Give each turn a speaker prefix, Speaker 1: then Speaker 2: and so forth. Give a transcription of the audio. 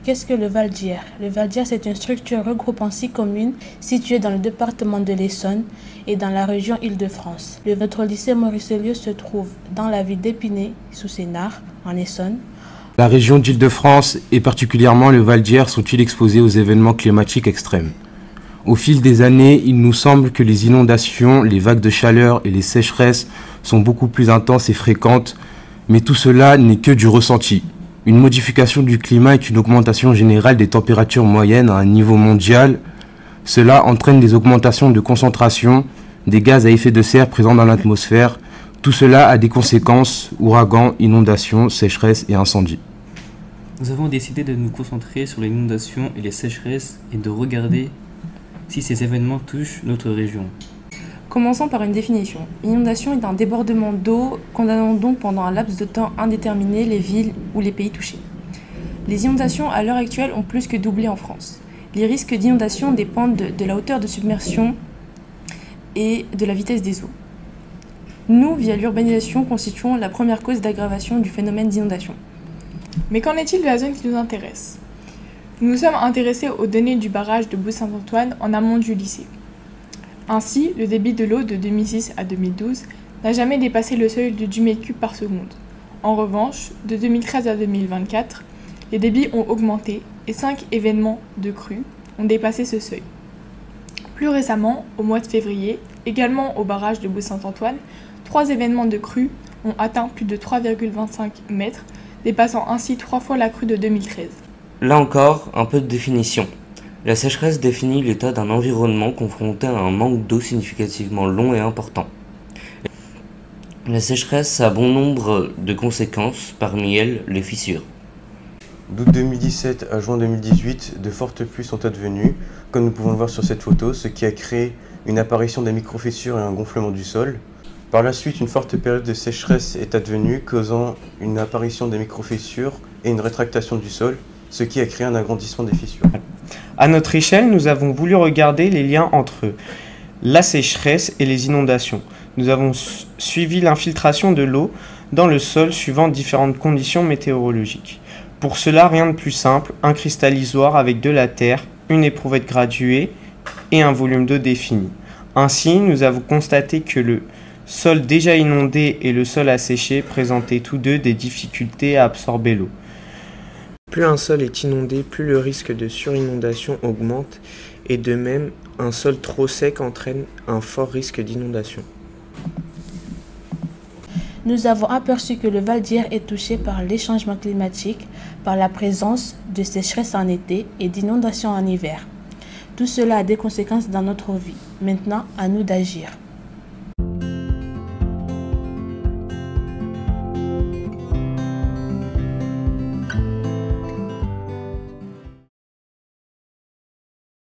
Speaker 1: Qu'est-ce que le Val d'Hier? Le Val d'Hier, c'est une structure regroupant 6 communes situées dans le département de l'Essonne et dans la région Île-de-France. Notre lycée Maurice-Lieu se trouve dans la ville d'Épinay, sous Sénart, en Essonne.
Speaker 2: La région d'Île-de-France et particulièrement le Val d'Hier sont-ils exposés aux événements climatiques extrêmes? Au fil des années, il nous semble que les inondations, les vagues de chaleur et les sécheresses sont beaucoup plus intenses et fréquentes, mais tout cela n'est que du ressenti. Une modification du climat est une augmentation générale des températures moyennes à un niveau mondial. Cela entraîne des augmentations de concentration des gaz à effet de serre présents dans l'atmosphère. Tout cela a des conséquences, ouragans, inondations, sécheresses et incendies.
Speaker 3: Nous avons décidé de nous concentrer sur les inondations et les sécheresses et de regarder si ces événements touchent notre région.
Speaker 4: Commençons par une définition. Inondation est un débordement d'eau condamnant donc pendant un laps de temps indéterminé les villes ou les pays touchés. Les inondations à l'heure actuelle ont plus que doublé en France. Les risques d'inondation dépendent de la hauteur de submersion et de la vitesse des eaux. Nous, via l'urbanisation, constituons la première cause d'aggravation du phénomène d'inondation.
Speaker 5: Mais qu'en est-il de la zone qui nous intéresse? Nous nous sommes intéressés aux données du barrage de Bout-Saint-Antoine en amont du lycée. Ainsi, le débit de l'eau de 2006 à 2012 n'a jamais dépassé le seuil de 10 mètres cubes par seconde. En revanche, de 2013 à 2024, les débits ont augmenté et 5 événements de crue ont dépassé ce seuil. Plus récemment, au mois de février, également au barrage de Bout-Saint-Antoine, 3 événements de crue ont atteint plus de 3,25 mètres, dépassant ainsi 3 fois la crue de 2013.
Speaker 6: Là encore, un peu de définition. La sécheresse définit l'état d'un environnement confronté à un manque d'eau significativement long et important. La sécheresse a bon nombre de conséquences, parmi elles les fissures.
Speaker 7: D'août 2017 à juin 2018, de fortes pluies sont advenues, comme nous pouvons le voir sur cette photo, ce qui a créé une apparition des micro-fissures et un gonflement du sol. Par la suite, une forte période de sécheresse est advenue, causant une apparition des micro-fissures et une rétractation du sol, ce qui a créé un agrandissement des fissures.
Speaker 8: À notre échelle, nous avons voulu regarder les liens entre la sécheresse et les inondations. Nous avons suivi l'infiltration de l'eau dans le sol suivant différentes conditions météorologiques. Pour cela, rien de plus simple, un cristallisoire avec de la terre, une éprouvette graduée et un volume d'eau défini. Ainsi, nous avons constaté que le sol déjà inondé et le sol asséché présentaient tous deux des difficultés à absorber l'eau. Plus un sol est inondé, plus le risque de surinondation augmente et de même, un sol trop sec entraîne un fort risque d'inondation.
Speaker 1: Nous avons aperçu que le Val d'Hier est touché par les changements climatiques, par la présence de sécheresse en été et d'inondations en hiver. Tout cela a des conséquences dans notre vie. Maintenant, à nous d'agir.